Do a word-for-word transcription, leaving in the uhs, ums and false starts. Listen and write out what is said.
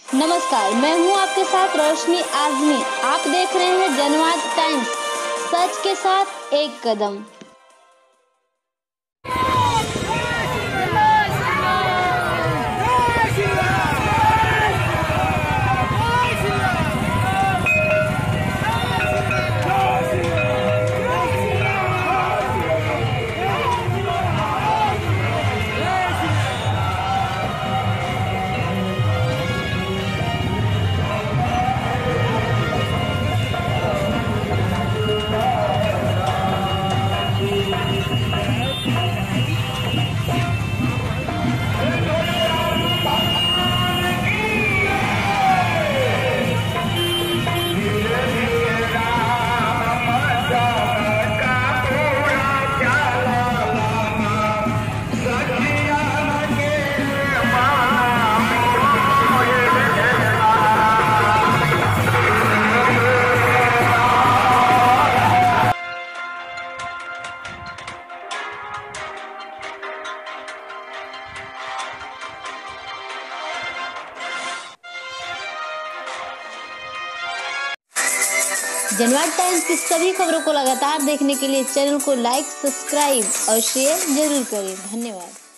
नमस्कार, मैं हूं आपके साथ रोशनी आजमी। आप देख रहे हैं जनवाद टाइम्स, सच के साथ एक कदम। जनवाद टाइम्स की सभी खबरों को लगातार देखने के लिए चैनल को लाइक, सब्सक्राइब और शेयर जरूर करें। धन्यवाद।